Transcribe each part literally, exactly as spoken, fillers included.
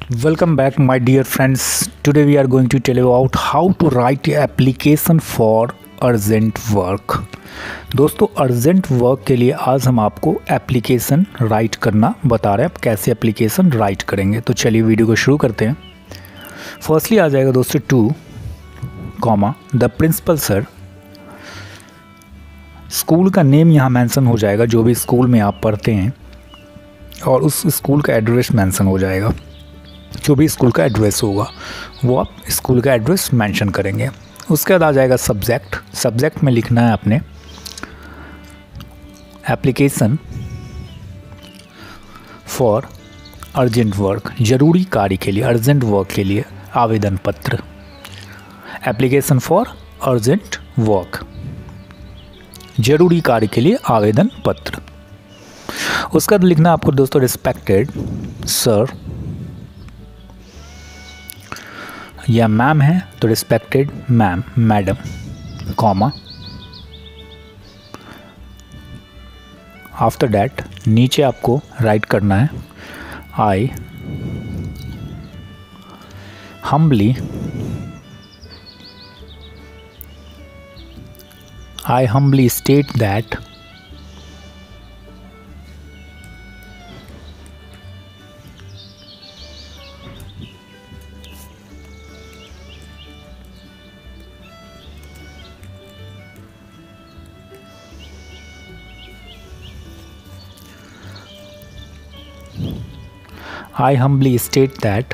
Welcome back my dear friends. Today we are going to tell you about how to write a application for urgent work. दोस्तों urgent work के लिए आज हम आपको application right करना बता रहे हैं। आप कैसे एप्लीकेशन राइट करेंगे, तो चलिए वीडियो को शुरू करते हैं। फर्स्टली आ जाएगा दोस्तों to comma the principal sir. School का नेम यहाँ मेंशन हो जाएगा, जो भी स्कूल में आप पढ़ते हैं, और उस स्कूल का एड्रेस मेंशन हो जाएगा। जो भी स्कूल का एड्रेस होगा वो आप स्कूल का एड्रेस मेंशन करेंगे। उसके बाद आ जाएगा सब्जेक्ट। सब्जेक्ट में लिखना है आपने एप्लीकेशन फॉर अर्जेंट वर्क, जरूरी कार्य के लिए, अर्जेंट वर्क के लिए आवेदन पत्र। एप्लीकेशन फॉर अर्जेंट वर्क, जरूरी कार्य के लिए आवेदन पत्र। उसके बाद लिखना आपको दोस्तों रिस्पेक्टेड सर, या मैम है तो respected ma'am, madam, comma. After that नीचे आपको राइट करना है I humbly I humbly state that I humbly state that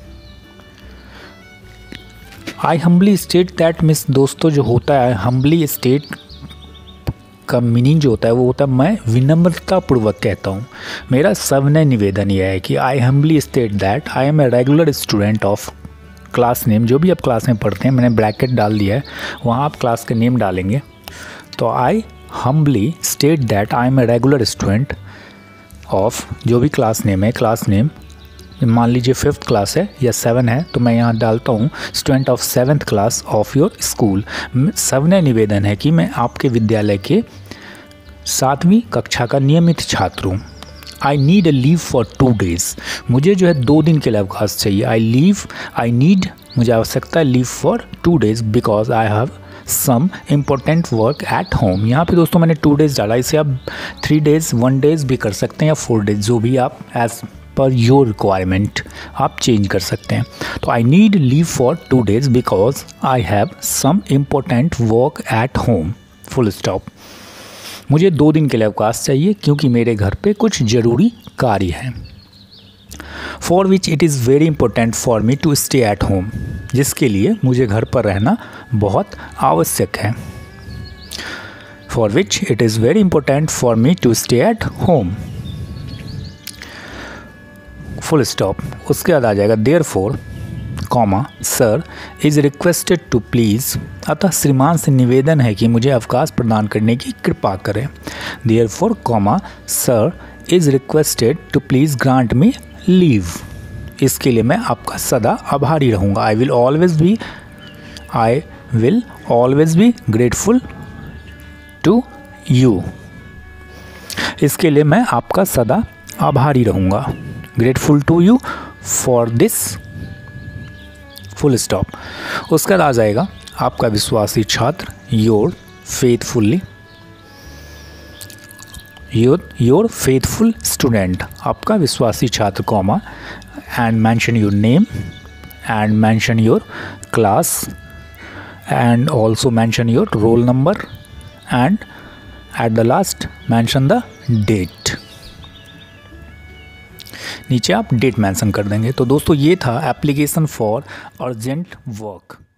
I humbly state that means दोस्तों जो होता है humbly state का मीनिंग जो होता है वो होता है मैं विनम्रतापूर्वक कहता हूँ। मेरा सविनय निवेदन यह है कि I humbly state that I am a regular student of class name. जो भी आप क्लास में पढ़ते हैं, मैंने ब्रैकेट डाल दिया है, वहाँ आप क्लास के नेम डालेंगे। तो I humbly state that I am a regular student of जो भी क्लास नेम है, क्लास नेम मान लीजिए फिफ्थ क्लास है या सेवन है, तो मैं यहाँ डालता हूँ student of seventh class of your school. सविनय निवेदन है कि मैं आपके विद्यालय के सातवीं कक्षा का नियमित छात्र हूँ। I need a leave for two days, मुझे जो है दो दिन के लिए अवकाश चाहिए। आई लीव आई नीड मुझे आवश्यकता है leave for two days because I have some important work at home. यहाँ पे दोस्तों मैंने टू डेज़ डाला, इसे आप थ्री डेज़ वन डेज़ भी कर सकते हैं या फोर डेज़, जो भी आप एज पर योर रिक्वायरमेंट आप चेंज कर सकते हैं। तो I need leave for two days because I have some important work at home, full stop. मुझे दो दिन के लिए अवकाश चाहिए क्योंकि मेरे घर पे कुछ ज़रूरी कार्य हैं। For which it is very important for me to stay at home, जिसके लिए मुझे घर पर रहना बहुत आवश्यक है। For which it is very important for me to stay at home, full stop. उसके बाद आ जाएगा therefore comma sir is requested to please, अतः श्रीमान से निवेदन है कि मुझे अवकाश प्रदान करने की कृपा करें। Therefore comma sir is requested to please grant me leave, इसके लिए मैं आपका सदा आभारी रहूँगा। I will always be I will always be grateful to you, इसके लिए मैं आपका सदा आभारी रहूँगा। Grateful to you for this, full stop. उसके बाद आ जाएगा आपका विश्वासी छात्र your faithfully your your faithful student, आपका विश्वासी छात्र comma and mention your name and mention your class and also mention your roll number and at the last mention the date. नीचे आप डेट मेंशन कर देंगे। तो दोस्तों ये था एप्लीकेशन फॉर अर्जेंट वर्क।